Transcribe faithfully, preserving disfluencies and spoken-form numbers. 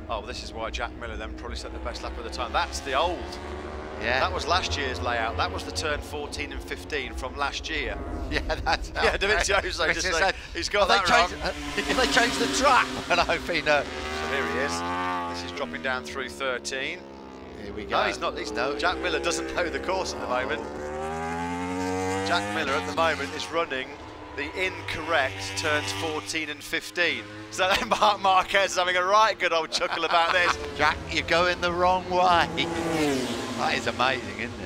Oh, this is why Jack Miller then probably set the best lap of the time. That's the old. Yeah. That was last year's layout. That was the turn fourteen and fifteen from last year. Yeah, that's Yeah, Dovizioso just saying, he's got have that they wrong. changed, uh, Have they changed the track? And I've been. Uh, So here he is. This is dropping down through thirteen. here we go. No, he's not. He's, no. Jack Miller doesn't know the course at the moment. Jack Miller at the moment is running the incorrect turns fourteen and fifteen. So then Mark Marquez is having a right good old chuckle about this. Jack, you're going the wrong way. That is amazing, isn't it?